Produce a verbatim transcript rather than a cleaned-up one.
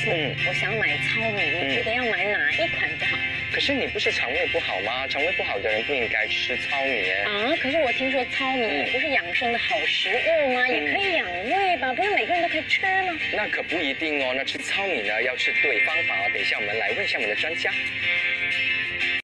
次，嗯，我想买糙米，你觉得要买哪一款比较好？ 可是你不是肠胃不好吗？肠胃不好的人不应该吃糙米耶。 啊，可是我听说糙米嗯不是养生的好食物吗？也可以养胃吧？不是每个人都可以吃吗？ 那可不一定哦。那吃糙米呢，要吃对方法哦。等一下我们来问一下我们的专家。